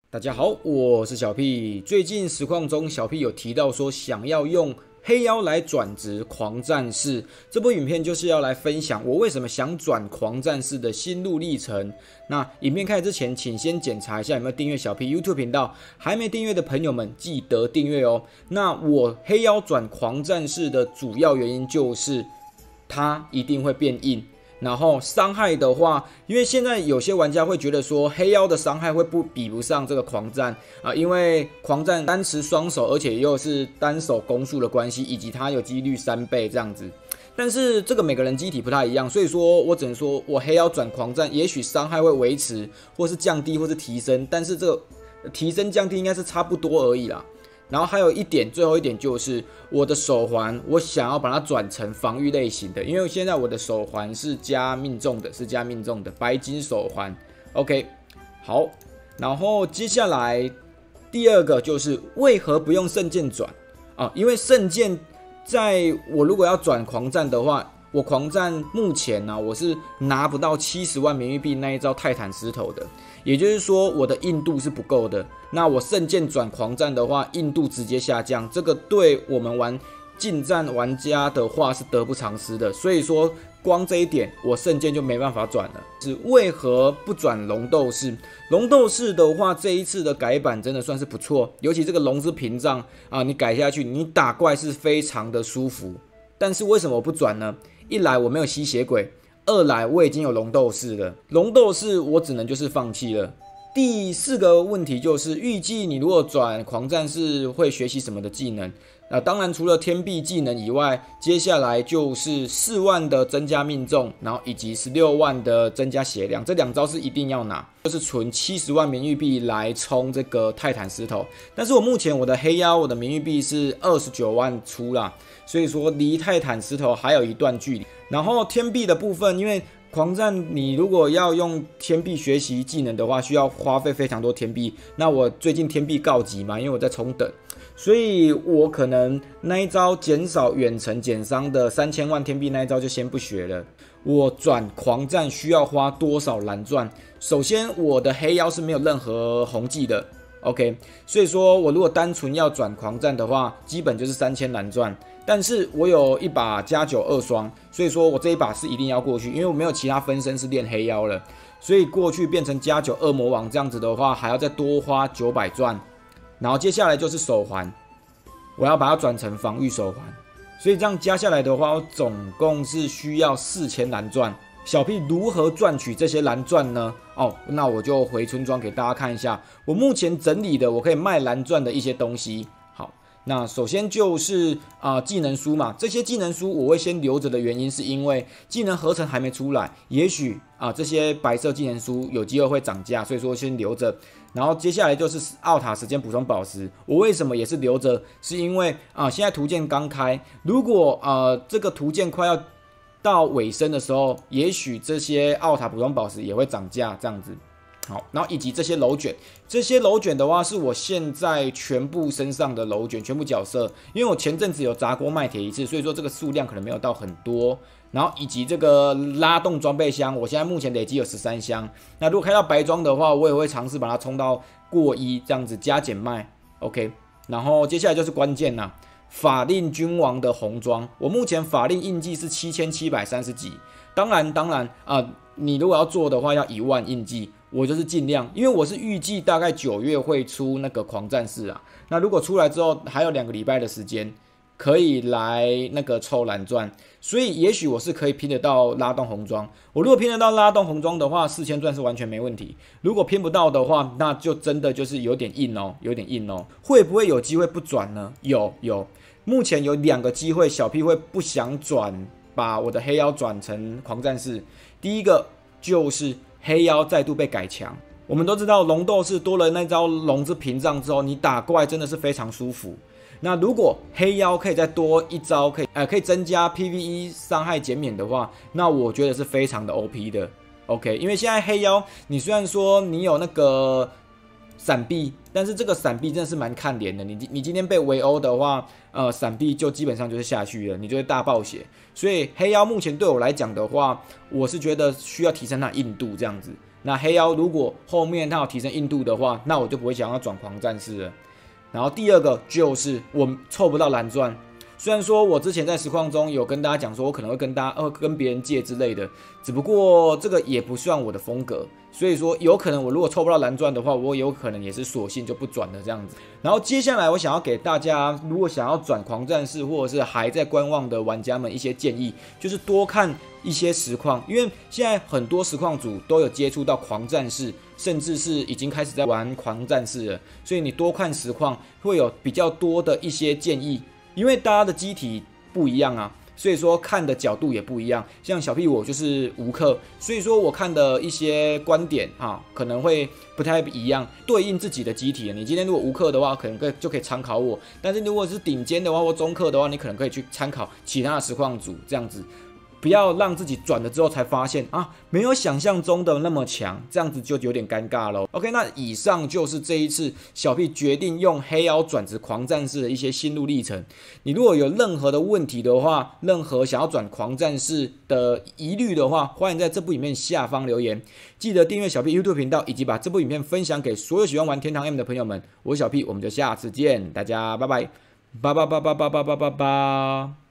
大家好，我是小 P。最近实况中，小 P 有提到说想要用黑妖来转职狂战士。这部影片就是要来分享我为什么想转狂战士的心路历程。那影片开始之前，请先检查一下有没有订阅小 P YouTube 频道。还没订阅的朋友们，记得订阅哦。那我黑妖转狂战士的主要原因就是它一定会变硬。然后伤害的话，因为现在有些玩家会觉得说黑妖的伤害会比不上这个狂战因为狂战单持双手，而且又是单手攻速的关系，以及它有几率3倍这样子。但是这个每个人机体不太一样，所以说我只能说我黑妖转狂战，也许伤害会维持，或是降低，或是提升，但是这个提升降低应该是差不多而已啦。然后还有一点，最后一点就是我的手环，我想要把它转成防御类型的，因为现在我的手环是加命中的白金手环。OK， 好，然后接下来第二个就是为何不用圣剑转因为圣剑在我如果要转狂战的话，我狂战目前呢我是拿不到70万名誉币那一招泰坦石头的。也就是说，我的硬度是不够的。那我圣剑转狂战的话，硬度直接下降，这个对我们玩近战玩家的话是得不偿失的。所以说，光这一点，我圣剑就没办法转了。是为何不转龙斗士？龙斗士的话，这一次的改版真的算是不错，尤其这个龙之屏障你改下去，你打怪是非常的舒服。但是为什么我不转呢？一来我没有吸血鬼。二来我已经有龙斗士了，龙斗士我只能就是放弃了。第四个问题就是预计你如果转狂战士会学习什么的技能？当然除了天币技能以外，接下来就是4万的增加命中，然后以及16万的增加血量，这2招是一定要拿，就是存70万名誉币来冲这个泰坦石头。但是我目前我的黑妖，我的名誉币是29万出啦，所以说离泰坦石头还有一段距离。然后天币的部分，因为狂战你如果要用天币学习技能的话，需要花费非常多天币。那我最近天币告急嘛，因为我在冲等，所以我可能那一招减少远程减伤的3000万天币那一招就先不学了。我转狂战需要花多少蓝钻？首先我的黑妖是没有任何红技的。OK， 所以说我如果单纯要转狂战的话，基本就是3000蓝钻。但是我有一把加92双，所以说我这一把是一定要过去，因为我没有其他分身是练黑妖了，所以过去变成加9恶魔王这样子的话，还要再多花900钻。然后接下来就是手环，我要把它转成防御手环，所以这样加下来的话，我总共是需要4000蓝钻。小 P 如何赚取这些蓝钻呢？那我就回村庄给大家看一下，我目前整理的我可以卖蓝钻的一些东西。好，那首先就是技能书嘛，这些技能书我会先留着的原因是因为技能合成还没出来，也许这些白色技能书有机会会涨价，所以说先留着。然后接下来就是奥塔时间补充宝石，我为什么也是留着？是因为现在图鉴刚开，如果这个图鉴快要到尾声的时候，也许这些奥塔补充宝石也会涨价，这样子。好，然后以及这些楼卷，这些楼卷的话是我现在全部身上的楼卷，全部角色，因为我前阵子有砸锅卖铁一次，所以说这个数量可能没有到很多。然后以及这个拉动装备箱，我现在目前累积有13箱。那如果开到白装的话，我也会尝试把它冲到过1，这样子加减卖。OK， 然后接下来就是关键啦。法令君王的红装，我目前法令印记是7730几。当然你如果要做的话，要1万印记，我就是尽量，因为我是预计大概9月会出那个狂战士那如果出来之后还有2个礼拜的时间，可以来那个抽蓝钻，所以也许我是可以拼得到拉动红装。我如果拼得到拉动红装的话，4000钻是完全没问题。如果拼不到的话，那就真的就是有点硬哦。会不会有机会不转呢？有，目前有2个机会，小 P 会不想转，把我的黑妖转成狂战士。第一个就是黑妖再度被改强。我们都知道龙斗士多了那招龙之屏障之后，你打怪真的是非常舒服。那如果黑妖可以再多一招，可以增加 PVE 伤害减免的话，那我觉得是非常的 OP 的。OK， 因为现在黑妖你虽然说你有那个闪避，但是这个闪避真的是蛮看脸的。你今天被围殴的话，闪避就基本上就是下去了，你就会大爆血。所以黑妖目前对我来讲的话，我是觉得需要提升它的硬度这样子。 那黑妖如果后面它有提升硬度的话，那我就不会想要转狂战士了。然后第二个就是我凑不到蓝钻。虽然说我之前在实况中有跟大家讲说，我可能会跟别人借之类的，只不过这个也不算我的风格，所以说有可能我如果凑不到蓝钻的话，我有可能也是索性就不转了这样子。然后接下来我想要给大家，如果想要转狂战士或者是还在观望的玩家们一些建议，就是多看一些实况，因为现在很多实况组都有接触到狂战士，甚至是已经开始在玩狂战士了，所以你多看实况会有比较多的一些建议。因为大家的机体不一样啊，所以说看的角度也不一样。像小屁我就是无氪，所以说我看的一些观点啊，可能会不太一样，对应自己的机体。你今天如果无氪的话，可能就可以参考我；但是如果是顶尖的话或中氪的话，你可能可以去参考其他的实况组这样子。不要让自己转了之后才发现啊，没有想象中的那么强，这样子就有点尴尬咯。OK， 那以上就是这一次小屁决定用黑妖转职狂战士的一些心路历程。你如果有任何的问题的话，任何想要转狂战士的疑虑的话，欢迎在这部影片下方留言。记得订阅小屁 YouTube 频道，以及把这部影片分享给所有喜欢玩天堂 M 的朋友们。我是小屁，我们就下次见，大家拜拜，拜拜拜拜拜拜拜拜拜。